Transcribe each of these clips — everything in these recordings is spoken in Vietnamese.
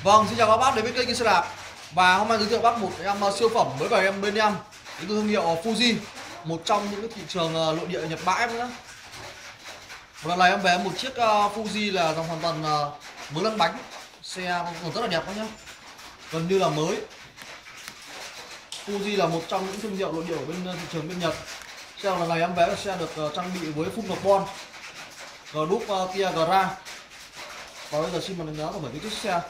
Vâng, xin chào các bác đến với kênh xe đạp. Và hôm nay giới thiệu bác một em siêu phẩm mới về em bên em đến từ thương hiệu Fuji, một trong những thị trường nội địa Nhật Bản nữa. Một lần này em về một chiếc Fuji là dòng hoàn toàn mới lăn bánh, xe còn rất là đẹp các nhá, gần như là mới. Fuji là một trong những thương hiệu nội địa ở bên thị trường bên Nhật. Xe lần này em về xe được trang bị với phun carbon, G-Dub tia Gra. Và bây giờ xin một đánh giá về cái chiếc xe.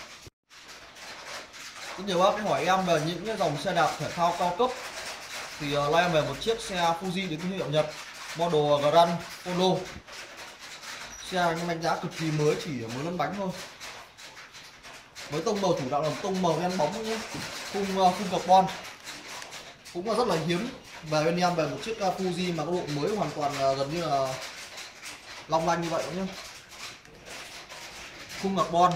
Rất nhiều bác hỏi em về những cái dòng xe đạp thể thao cao cấp thì nay em về một chiếc xe Fuji đến thương hiệu Nhật, model Grand Polo. Xe nhưng đánh giá cực kỳ mới, chỉ mới lăn bánh thôi. Với tông màu chủ đạo là tông màu đen bóng nhé, khung carbon cũng là rất là hiếm. Và bên em về một chiếc Fuji mà có độ mới hoàn toàn gần như là long lanh như vậy nhé. Khung carbon.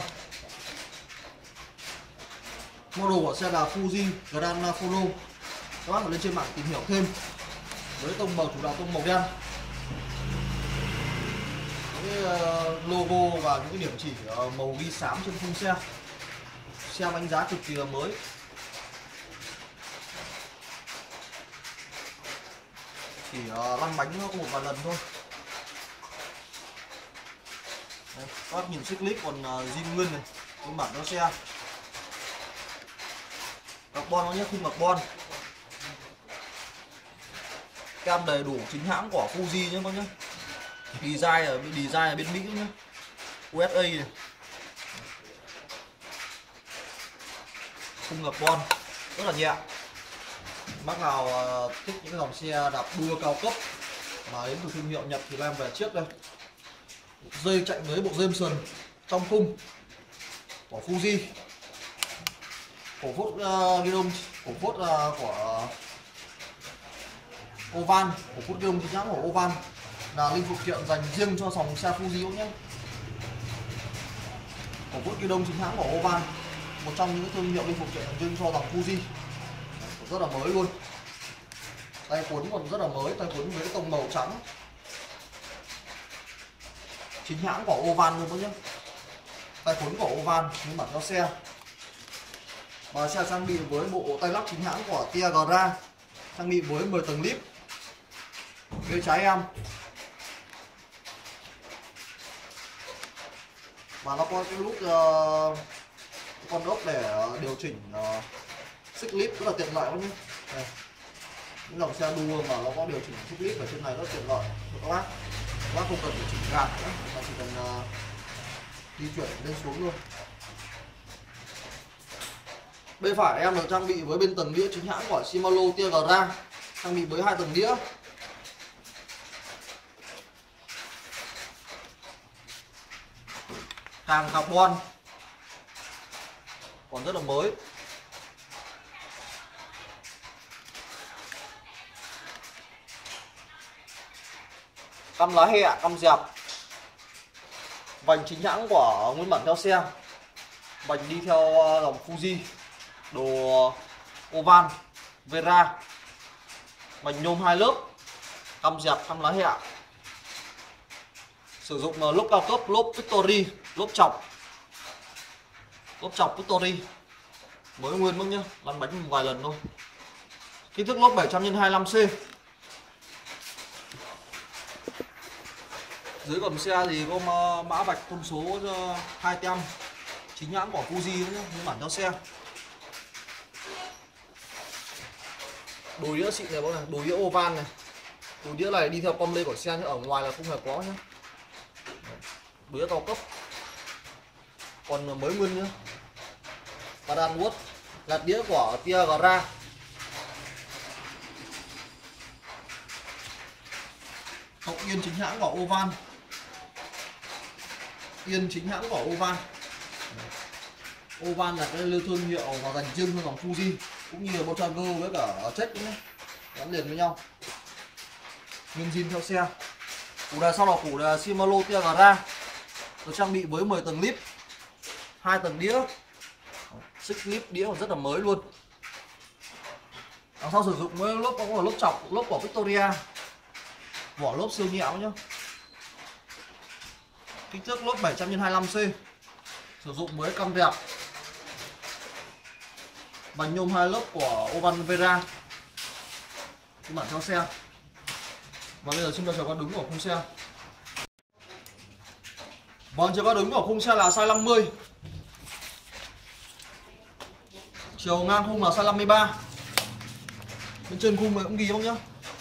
Model của xe là Fuji Grand Polo. Các bác phải lên trên mạng tìm hiểu thêm. Với tông màu chủ đạo tông màu đen, cái logo và những cái điểm chỉ màu ghi xám trên khung xe. Xe đánh giá cực kỳ là mới. Chỉ lăn bánh nó có một vài lần thôi. Đấy, các bác nhìn xích lít còn zin nguyên này, nguyên bản nó xe. Carbon nó nhé, khung carbon. Cam đầy đủ chính hãng của Fuji nhé các nhé. Design ở bên Mỹ nhé. USA này. Khung carbon rất là nhẹ. Bác nào thích những cái dòng xe đạp đua cao cấp mà đến từ thương hiệu Nhật thì em về chiếc đây. Dây chạy với bộ Jameson trong khung của Fuji. Cổ phốt ghi đông, cổ phốt của Ovan, cổ phốt ghi đông chính hãng của Ovan, là linh phụ kiện dành riêng cho dòng xe Fuji nhé. Cổ phốt ghi đông chính hãng của Ovan, một trong những thương hiệu linh phụ kiện dành riêng cho dòng Fuji, rất là mới luôn. Tay cuốn còn rất là mới, tay cuốn với tông màu trắng, chính hãng của Ovan luôn nhé. Tay cuốn của Ovan nhưng bản cho xe. Và xe trang bị với bộ tay lắc chính hãng của tia Gra, trang bị với 10 tầng lip. Bên trái em. Và nó có cái nút con ốc để điều chỉnh xích lip rất là tiện lợi nhé. Đây. Những dòng xe đua mà nó có điều chỉnh xích lip ở trên này rất tiện lợi cho các bác. Các bác không cần phải chỉnh gạt nữa, mà chỉ cần di chuyển lên xuống luôn. Bên phải em được trang bị với bên tầng đĩa chính hãng của Shimano tia Gra, trang bị với 2 tầng đĩa. Hàng carbon còn rất là mới. Căm lá hẹ, căm dẹp. Vành chính hãng của nguyên bản theo xe. Vành đi theo dòng Fuji, đồ Ovan, Vera. Vành nhôm 2 lớp, căm dẹp, căm lá hẹ. Sử dụng lốp cao cấp, lốp Victory, lốp chọc. Lốp chọc Victory mới nguyên mức nhá, lăn bánh một vài lần thôi. Kích thước lốp 700x25C. Dưới gầm xe thì có mã vạch thông số 25 chính hãng của Fuji nhé, nguyên bản theo xe. Đồi đĩa xịn này bác này, đồi đĩa Ovan này. Đồi đĩa này đi theo com lê của xe, nhưng ở ngoài là không hề có nhé. Đồi đĩa cao cấp, còn mới nguyên nhé. Padan Wood, lạt đĩa của tia Gra. Hậu yên chính hãng của Ovan. Yên chính hãng của Ovan. Ovan là cái thương hiệu và dành riêng cho dòng Fuji, cũng như là Montagu với cả Czech nhé, gắn liền với nhau. Nguyên zin theo xe. Củ đề sau là củ đề Shimano tia Gra, được trang bị với 10 tầng lip, 2 tầng đĩa. Xích lip đĩa còn rất là mới luôn. Đằng sau sử dụng với lốp, có lốp chọc, lốp của Victoria, vỏ lốp siêu nhẹo nhá. Kích thước lốp 700x25C, sử dụng với căm đẹp, Bánh nhôm hai lớp của Ovan Vera, phiên bản theo xe. Và bây giờ xin chào con đứng của khung xe. Vâng, chiều cao đứng của khung xe là size 50. Chiều ngang khung là size 53. Bên trên khung này cũng ghi không nhá.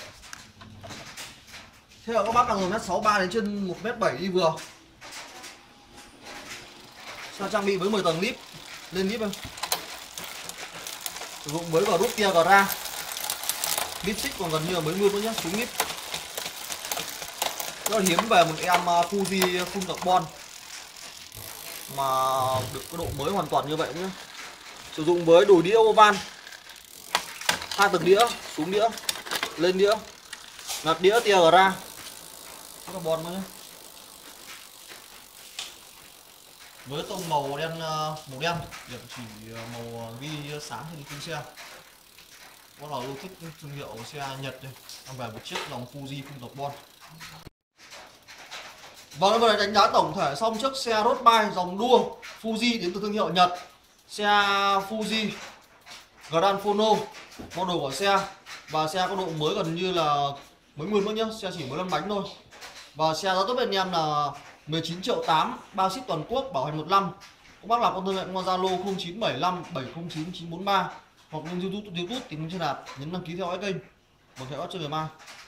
Thế là các bác là 1m63 đến trên 1m7 đi vừa. Xe trang bị với 10 tầng lip, lên lip em. Sử dụng mới vào rút tia và ra. Lip xích còn gần như là mới nguyên nữa nhá, xuống lip. Rất là hiếm về một em Fuji full carbon mà được cái độ mới hoàn toàn như vậy nhá. Sử dụng với đùi đĩa oval, 2 tầng đĩa, xuống đĩa, lên đĩa, ngặt đĩa tia ở ra, carbon nữa nhá. Với tông màu đen, điểm chỉ màu ghi sáng trên khung xe. Có là yêu thích thương hiệu xe Nhật đây, đang về một chiếc dòng Fuji full carbon. Vâng, vừa đánh giá tổng thể xong chiếc xe road bike dòng đua Fuji đến từ thương hiệu Nhật. Xe Fuji Grand Fono, model của xe. Và xe có độ mới gần như là mới nguyên nữa nhá, xe chỉ mới 5 bánh thôi. Và xe giá tốt bên em là 19 triệu 8, bao ship toàn quốc, bảo hành 1 năm. Các bác nào có liên hệ qua Zalo 0975 709 943 hoặc lên YouTube tìm trên app, nhấn đăng ký theo dõi kênh. Một hẹn gặp lại ngày mai.